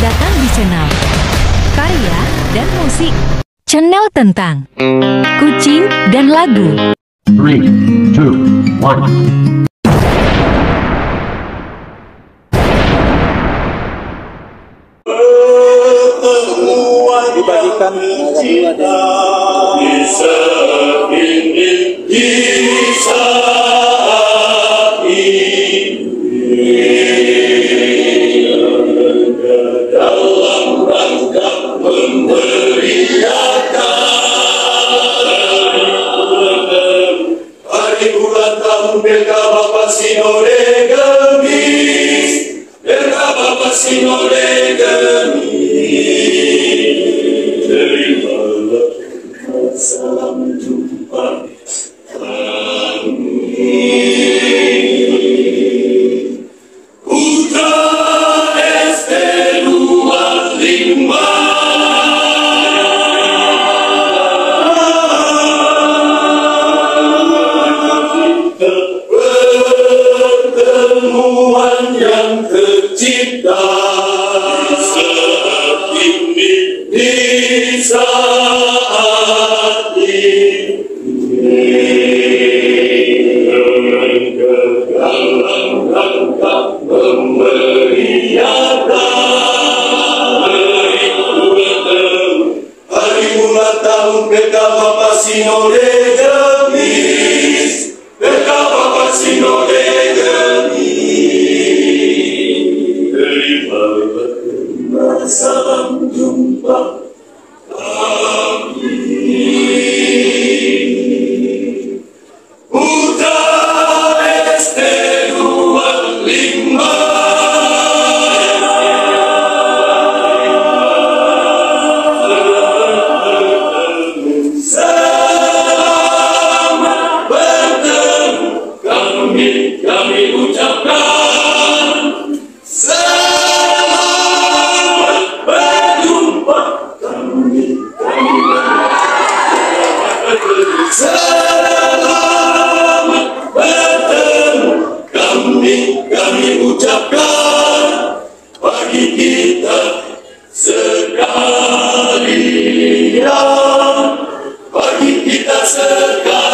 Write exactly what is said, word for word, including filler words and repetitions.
datang di channel Karya dan Musik, channel tentang kucing dan lagu. three, two, one. Dibagikan bisa ini bisa dalam rangka memberiakan hari bulan tahun Beka Bapak Sinode Gemis, Beka Bapak Sinode Gemis. Terimalah salam jumpa kami. Putra S T dua lima. Pertemuan yang tercipta saat ini, di saat ini, dalam rangka memeriahkan hari ulang tahun Beka Bapak Sinode Gemis, Beka Bapak Sinode Gemis. Terimalah salam jumpa Putra S T dua lima. Selamat bertemu kami, kami ucapkan. Selamat berjumpa kami, kami selamat bertemu kami, kami ucapkan bagi kita sekalian, bagi kita sekalian.